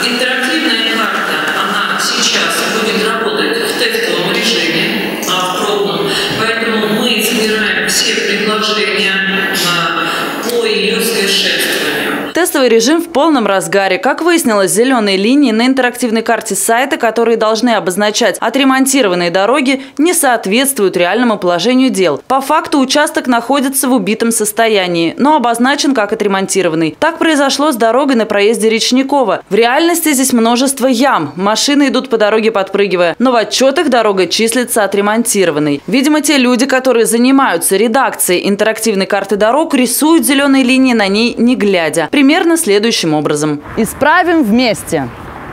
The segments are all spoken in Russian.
Интерактивная карта, она сейчас будет работать в тестовом режиме, в пробном, поэтому мы собираем все предложения по ее совершенствованию. Тестовый режим в полном разгаре. Как выяснилось, зеленые линии на интерактивной карте сайта, которые должны обозначать отремонтированные дороги, не соответствуют реальному положению дел. По факту участок находится в убитом состоянии, но обозначен как отремонтированный. Так произошло с дорогой на проезде Речникова. В реальности здесь множество ям. Машины идут по дороге, подпрыгивая, но в отчетах дорога числится отремонтированной. Видимо, те люди, которые занимаются редакцией интерактивной карты дорог, рисуют зеленые линии на ней не глядя. Примерно следующим образом. Исправим вместе.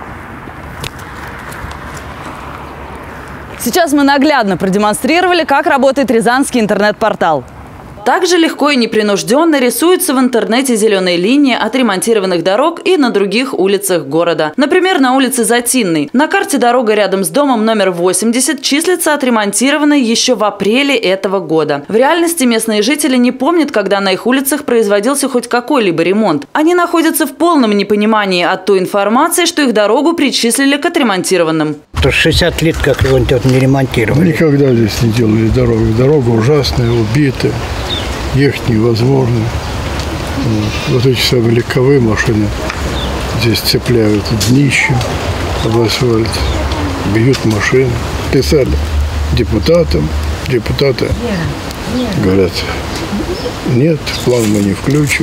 Сейчас мы наглядно продемонстрировали, как работает рязанский интернет-портал. Также легко и непринужденно рисуются в интернете зеленые линии отремонтированных дорог и на других улицах города. Например, на улице Затинной. На карте дорога рядом с домом номер 80 числится отремонтированной еще в апреле этого года. В реальности местные жители не помнят, когда на их улицах производился хоть какой-либо ремонт. Они находятся в полном непонимании от той информации, что их дорогу причислили к отремонтированным. 60 лет как его не ремонтировали. Никогда здесь не делали дорогу. Дорога ужасная, убитая. Ехать невозможно. Вот эти самые легковые машины здесь цепляют днище об асфальт, бьют машины. Писали депутатам, депутаты говорят, нет, план мы не включим.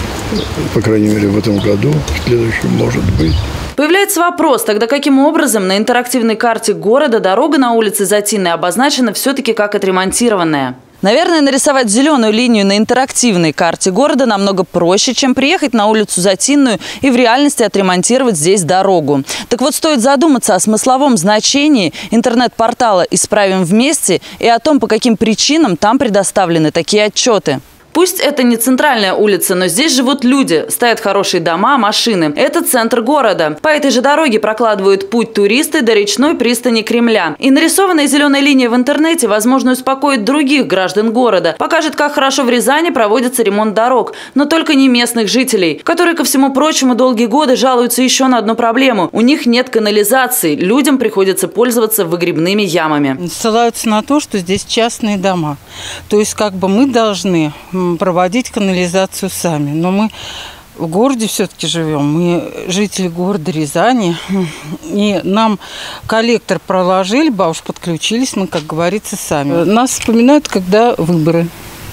По крайней мере, в этом году, в следующем может быть. Появляется вопрос, тогда каким образом на интерактивной карте города дорога на улице Затинной обозначена все-таки как отремонтированная? Наверное, нарисовать зеленую линию на интерактивной карте города намного проще, чем приехать на улицу Затинную и в реальности отремонтировать здесь дорогу. Так вот, стоит задуматься о смысловом значении интернет-портала «Исправим вместе» и о том, по каким причинам там предоставлены такие отчеты. Пусть это не центральная улица, но здесь живут люди, стоят хорошие дома, машины. Это центр города. По этой же дороге прокладывают путь туристы до речной пристани Кремля. И нарисованная зеленая линия в интернете, возможно, успокоит других граждан города. Покажет, как хорошо в Рязани проводится ремонт дорог. Но только не местных жителей, которые, ко всему прочему, долгие годы жалуются еще на одну проблему. У них нет канализации. Людям приходится пользоваться выгребными ямами. Ссылаются на то, что здесь частные дома. То есть, как бы мы должны проводить канализацию сами. Но мы в городе все-таки живем. Мы жители города Рязани. И нам коллектор проложили, уж подключились мы, как говорится, сами. Нас вспоминают, когда выборы.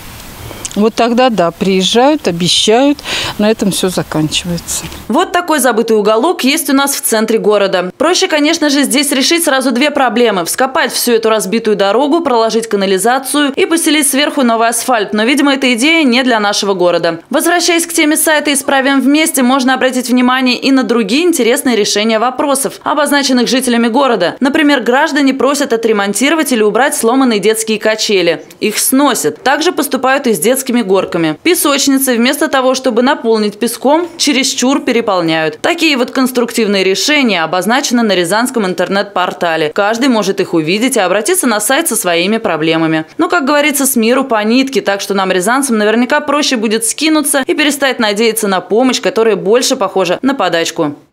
Вот тогда, да, приезжают, обещают, на этом все заканчивается. Вот такой забытый уголок есть у нас в центре города. Проще, конечно же, здесь решить сразу две проблемы. Вскопать всю эту разбитую дорогу, проложить канализацию и поселить сверху новый асфальт. Но, видимо, эта идея не для нашего города. Возвращаясь к теме сайта «Исправим вместе», можно обратить внимание и на другие интересные решения вопросов, обозначенных жителями города. Например, граждане просят отремонтировать или убрать сломанные детские качели. Их сносят. Также поступают и с детскими горками. Песочницы вместо того, чтобы наполнить песком, чересчур переполняют. Такие вот конструктивные решения обозначены на рязанском интернет-портале. Каждый может их увидеть и обратиться на сайт со своими проблемами. Но, как говорится, с миру по нитке, так что нам, рязанцам, наверняка проще будет скинуться и перестать надеяться на помощь, которая больше похожа на подачку.